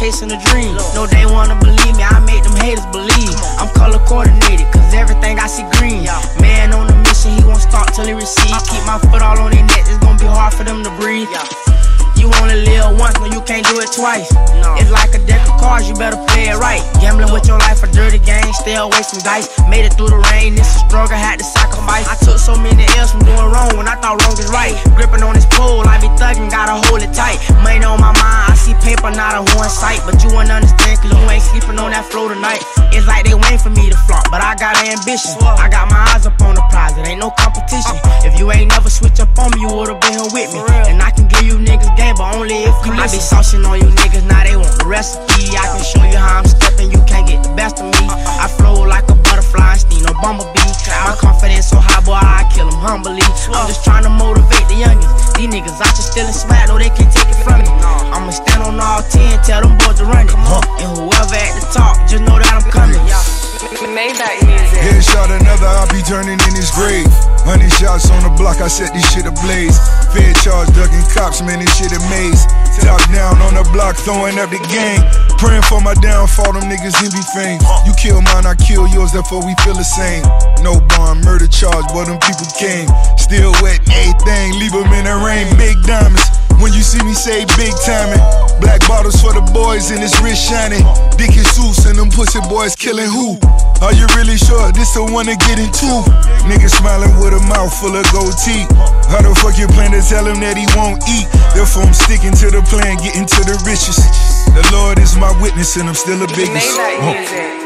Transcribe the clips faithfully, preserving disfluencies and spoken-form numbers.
chasing a dream. No, they wanna believe me, I make them haters believe. I'm color coordinated, cause everything I see green. Man on a mission, he won't stop till he receive. Keep my foot all on their neck, it's gonna be hard for them to breathe. You only live once, no, you can't do it twice. It's like a deck of cards, you better play it right. Gambling with your life, a dirty game, stay away from dice. Made it through the rain, this is a struggle, had to sacrifice. I took so many L's from doing wrong when I thought wrong is right. Gripping on this pole, I be thugging, gotta hold it tight. Money on my mind, I see paper, not a one sight. But you won't understand, cause you ain't sleeping on that floor tonight. It's like they waiting for me to flop, but I got an ambition. I got my eyes up on the prize, it ain't no competition. If you ain't never switch up on me, you would've been here with me. And I can give you niggas game, but only if you listen. I be saucing on you niggas, now they want the recipe. I can show you how I'm stepping, you can't get the best of me. I flow like a butterfly, sting no bumblebee. My confidence so high, boy, I kill them humbly. I'm just trying to motivate the youngins. These niggas out here stealing swag, no, they can't take it from me. I'ma stand on all ten, tell them boys to run it. And whoever at the top, just know that I'm coming. Maybach music. Headshot another, I'll be turning in his grave. Hundred shots on the block, I set this shit ablaze. Fed charge, ducking cops, man, this shit amaze. Top down on the block, throwing up the gang. Praying for my downfall, them niggas envy fame. You kill mine, I kill yours, therefore we feel the same. No bond, murder charge, but them people came. Still wet, everything, leave them in the rain. Big diamonds, when you see me say big timing. Black bottles for the boys and this wrist shining. Dick and Seuss and them pussy boys killing who? Are you really sure this the one to get into? Niggas smiling with a mouth full of gold teeth. How the fuck you plan to tell him that he won't eat? Therefore I'm sticking to the plan, getting to the riches. The Lord is my witness and I'm still a biggest. Maybach music.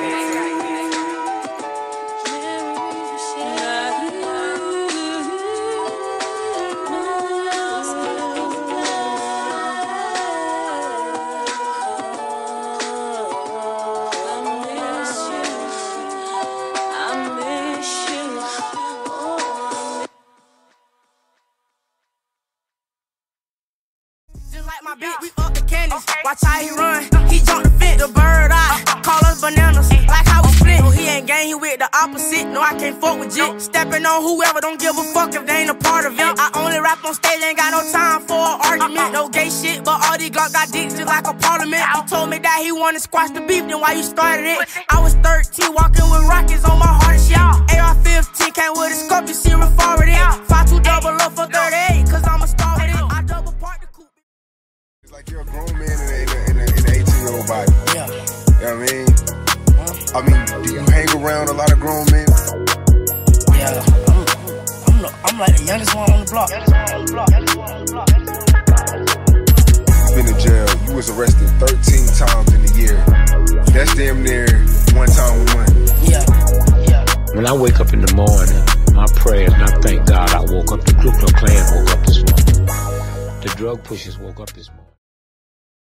My bitch, we up the candies. Watch how he run. He jumped the fence, the bird eye. Call us bananas, like how we split. No, he ain't gang, he with the opposite. No, I can't fuck with Jit. Stepping on whoever, don't give a fuck if they ain't a part of it. I only rap on stage, ain't got no time for an argument. No gay shit, but all these Glock got dicks just like a parliament. He told me that he wanna squash the beef, then why you started it? I was thirteen, walking with rockets on my heart and shit. A R fifteen came with a scope, you see it forward it. five two double up for thirty-eight, cause I'm a star with it. I double park the coupe. Like you're a grown man in an eighteen-year-old body. Yeah. You know what I mean? I mean, do you hang around a lot of grown men? Yeah, I'm, I'm, the, I'm like the youngest one on the block. Youngest one on the block. Youngest one on the block. You've been in jail. You was arrested thirteen times in a year. That's damn near one time one. Yeah, yeah. When I wake up in the morning, my prayers, and I thank God I woke up. The Ku Klux Klan woke up this morning. The drug pushers woke up this morning.